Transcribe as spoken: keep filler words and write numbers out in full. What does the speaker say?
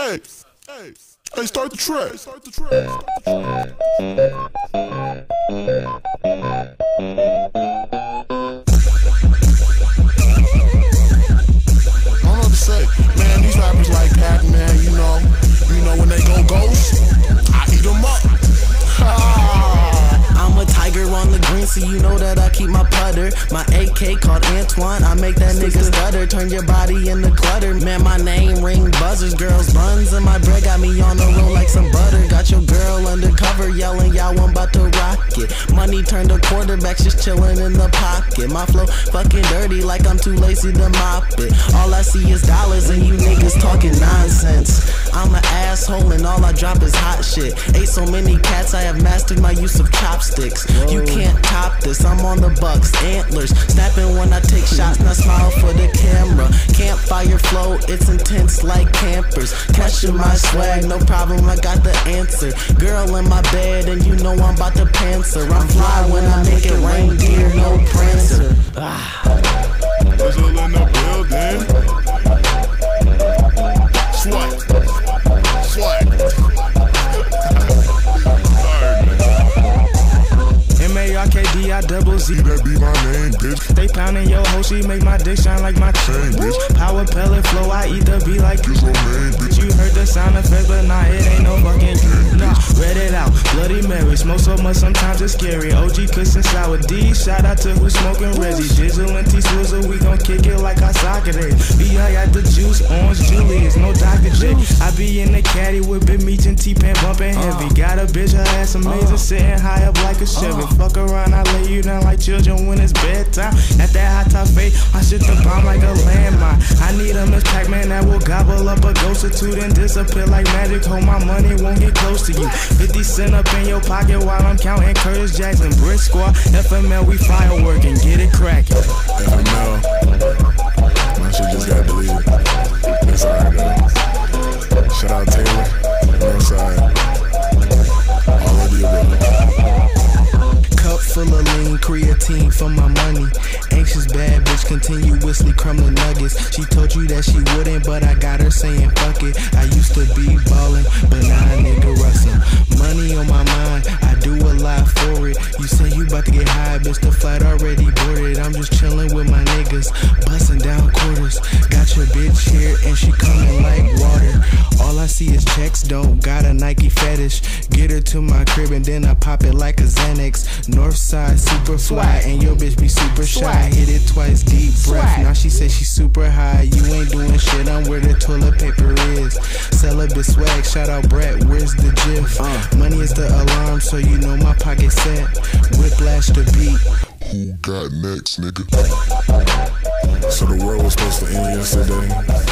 Hey, hey, hey, start the track. Start the track. I don't know what to say. Man, these rappers like Pac-Man, you know. You know when they go ghost, I eat them up. I'm a tiger on the green, so you know that I keep my putter. My A K called Antoine, I make that nigga stutter. Turn your body into clutter. Man, my name ring buzzers. Girls buns and my bread got me on the road like some butter. Got your girl undercover yelling, y'all I'm about to rock it. Money turned to quarterbacks just chilling in the pocket. My flow fucking dirty like I'm too lazy to mop it. All I see is dollars and you niggas talking nonsense. I'm an asshole and all I drop is hot shit. Ate so many cats, I have mastered my use of chopsticks. Whoa. You can't top this, I'm on the Bucks, antlers. Snapping when I take shots, now smile for the camera. Campfire flow, it's intense like campers. Catching my swag, no problem, I got the answer. Girl in my bed and you know I'm about to pantser. I'm fly when I make it reindeer, no prancer. Ah. Whistle in the building. Swat. Swat. M A R K D I double Z, that be my name, bitch. They poundin' your hoe, she make my dick shine like my chain, bitch. Power pellet flow, I eat the beat like you. Name, bitch. You heard the sound effect, but nah, it ain't no fucking game. Nah, read it out, Bloody Mary, smoke so much sometimes it's scary. O G cussin' sour D, shout out to who smoking Reggie. Jizzle and T-Swizzle, we gon' kick it like our soccer days. B I got the juice, Orange Julius, no Doctor J. I be in the caddy with Big Meech and T-Pan bumpin' heavy. Got a bitch, her ass amazing, sitting high up like a Chevy. Fuck around, I lay you down like children when it's bedtime. At that hot top fade, I shit the bomb like a landmine. I need a Miss Pac-Man that will gobble up a ghost or two, then disappear like magic. Hold my money, won't get close to you. fifty cent up in your pocket while I'm counting Curtis Jackson. Brick Squad, F M L, we fireworking, get it crackin'. F M L, my shit just got deleted. That's alright though. Shout out Taylor, Northside, all of the above. Cup full of lean, creatine for my money. Anxious bad bitch, continuously crumbling nuggets. She told you that she wouldn't, but I got her saying fuck it. I used to be ballin', but now a nigga rustin'. Money on my mind, I do a lot for it. You say you bout to get high, bitch, the flight already boarded. I'm just chillin' with my niggas, bustin' down quarters. Got your bitch here and she comin' like water. All I see is checks, don't got a Nike fetish. Get her to my crib and then I pop it like a Xanax. Northside, super fly, and your bitch be super shy. Hit it twice, deep breath. Now she say she super high. You ain't doing shit, I'm where the toilet paper is. Celibate swag, shout out Brett, where's the gif? Uh, money is the alarm, so you know my pocket set. Whiplash the beat. Who got next, nigga? So the world was supposed to end yesterday.